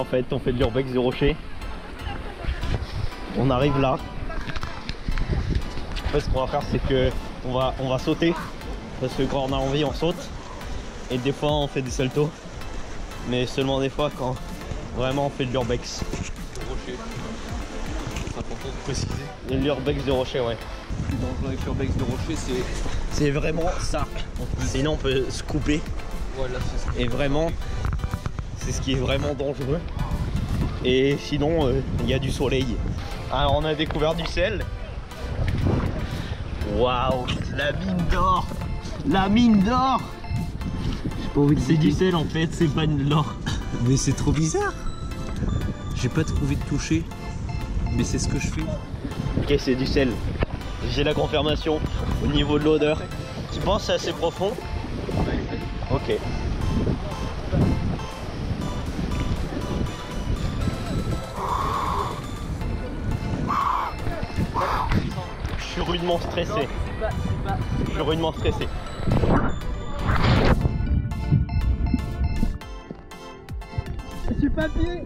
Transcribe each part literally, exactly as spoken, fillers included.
fait, on fait de l'urbex de rocher. On arrive là. En fait, ce qu'on va faire, c'est que on va, on va sauter. Parce que quand on a envie, on saute. Et des fois, on fait des saltos. Mais seulement des fois quand vraiment on fait de l'urbex. Rocher. C'est important de préciser. L'urbex de rocher, ouais. Le plus dangereux avec l'urbex de rocher, c'est. C'est vraiment ça. Sinon, on peut se couper. Voilà, c'est ça. Et vraiment, c'est ce qui est vraiment dangereux. Et sinon, il euh, y a du soleil. Alors, on a découvert du sel. Waouh, la mine d'or. La mine d'or. C'est du sel en fait, c'est pas de l'or. Mais c'est trop bizarre. J'ai pas trouvé de toucher. Mais c'est ce que je fais. Ok, c'est du sel. J'ai la confirmation au niveau de l'odeur. Tu penses que c'est assez profond? Ok. Je suis rudement stressé. Je suis rudement stressé. Je suis pas pied.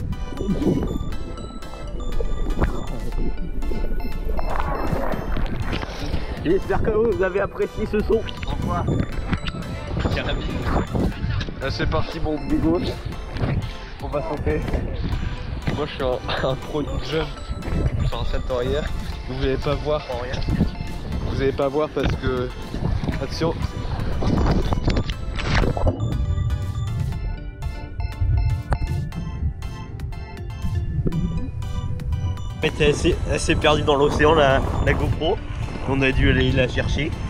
J'espère que vous avez apprécié ce son. Au revoir. Carabine. Là c'est parti mon bigot. On va sauter. Moi je suis un, un pro jeune sur un salto arrière. Vous n'allez pas voir. Vous n'allez pas voir parce que. Attention. En fait, elle s'est perdue dans l'océan, la, la GoPro. On a dû aller la chercher.